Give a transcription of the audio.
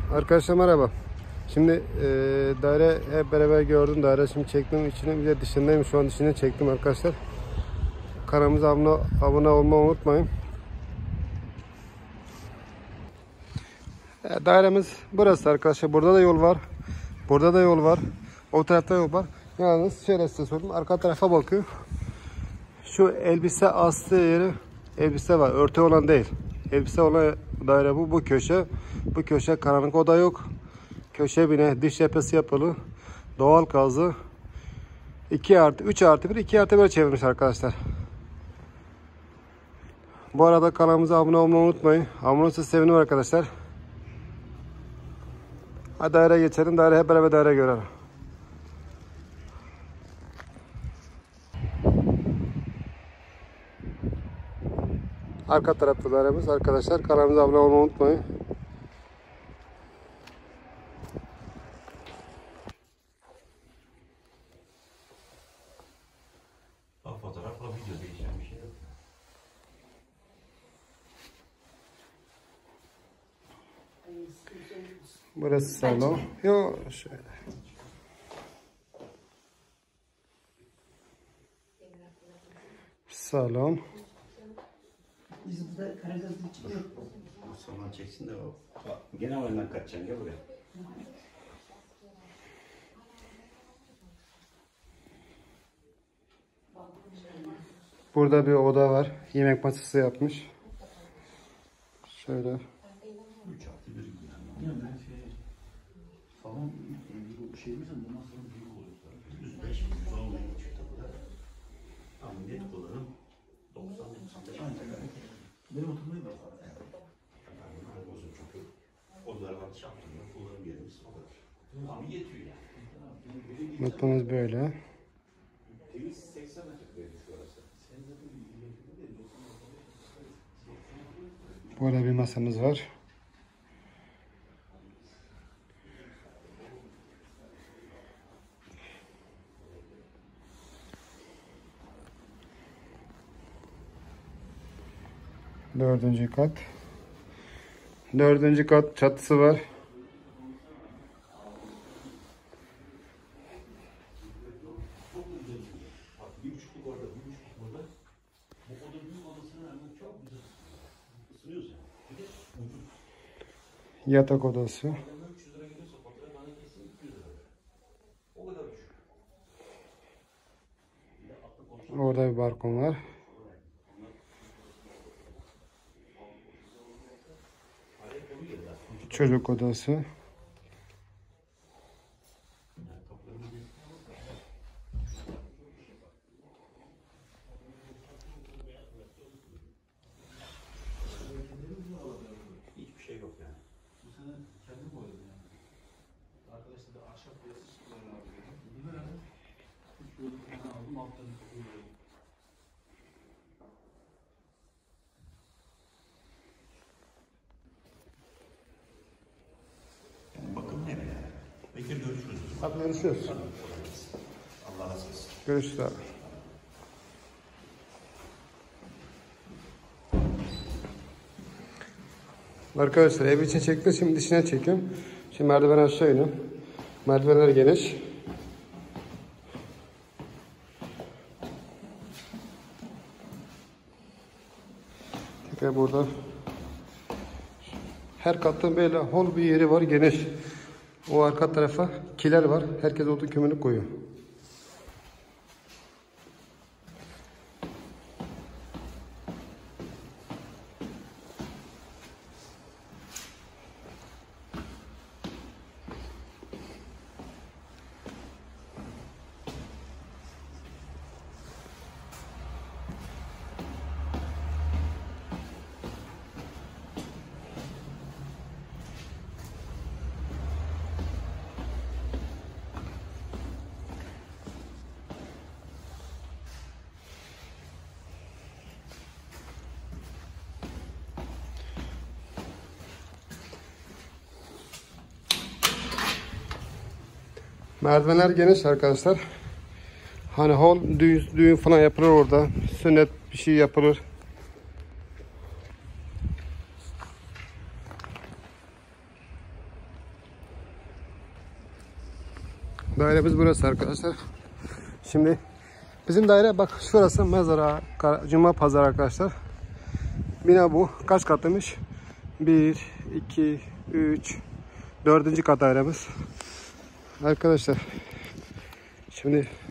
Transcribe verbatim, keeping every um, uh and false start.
Arkadaşlar merhaba. Şimdi e, daire hep beraber gördüm. Daire şimdi çektim içine, bir de dışındayım. Şu an dışına çektim arkadaşlar. Kanalımıza abone, abone olmayı unutmayın. E, dairemiz burası arkadaşlar. Burada da yol var. Burada da yol var. O tarafta yol var. Yalnız şöyle size söyleyeyim. Arka tarafa bakıyor. Şu elbise astığı yeri elbise var. Örtü olan değil. Elbise olan daire bu. Bu köşe. Bu köşe karanlık, oda yok. Köşe bine dış cephesi yapılı. Doğal gazı. iki artı üç artı bir, iki artı bir çevirmiş arkadaşlar. Bu arada kanalımıza abone olmayı unutmayın. Abone olursanız sevinirim arkadaşlar. Hadi daire geçelim. Daire hep beraber daire görelim. Arka tarafta dairemiz arkadaşlar. Kanalımıza abone olmayı unutmayın. Fotoğrafla video değişen bir şey yok. Burası salon. Yok şöyle. Salon. Biz burada Karagöz'de çıkıyor. Salon çeksin de o. Gene oyundan kaçacaksın gel buraya. Burada bir oda var. Yemek masası yapmış. Şöyle. üç artı bir gibi yani. Yani ben şey, salon bu şeyimizin bundan sonra büyük oluyor. yüz beş yüz on çifte kadar. Tam net kullanım doksan doksan beş. Benim oturmayı da var. Yani olsun çünkü odalardan çarptığında kullanım yerimiz o kadar. Ama yetiyor yani. Mutfağımız böyle. Temiz seksen metrekare şurası. Burada bir masamız var. Dördüncü kat. Dördüncü kat çatısı var. Bir buçukluk orada, bir buçukluk burada. Bu oda büyük odasına rağmen çok güzel ısınıyoruz yani. Bir de ucuz. Yatak odası. üç yüz lira geliyorsa fatura bana kesin iki yüz lira. O kadar düşük. Orada bir balkon var. Çocuk odası. Hiçbir şey yok yani. Bu sene kendim koydum yani. Arkadaşlar da ahşap boyası çıktılar abi dedim. Bunu verdim. Üç yıllık tane aldım, altlarını koyuyorum. Bakın ne yani. Bekir görüşürüz. Hadi görüşürüz. Allah razı olsun. Görüşürüz abi. Arkadaşlar ev için çektim. Şimdi dışına çekiyorum. Şimdi merdiven aşağı iniyorum. Merdivenler geniş. Tekrar burada. Her katta böyle hol bir yeri var, geniş. O arka tarafa kiler var. Herkes olduğu kömürlük koyuyor. Merdivenler geniş arkadaşlar. Hani hol düğün, düğün falan yapılır orada. Sünnet bir şey yapılır. Dairemiz burası arkadaşlar. Şimdi bizim daire bak şurası mezara Cuma Pazarı arkadaşlar. Bina bu. Kaç katıymış? bir, iki, üç, dördüncü kat dairemiz. Arkadaşlar şimdi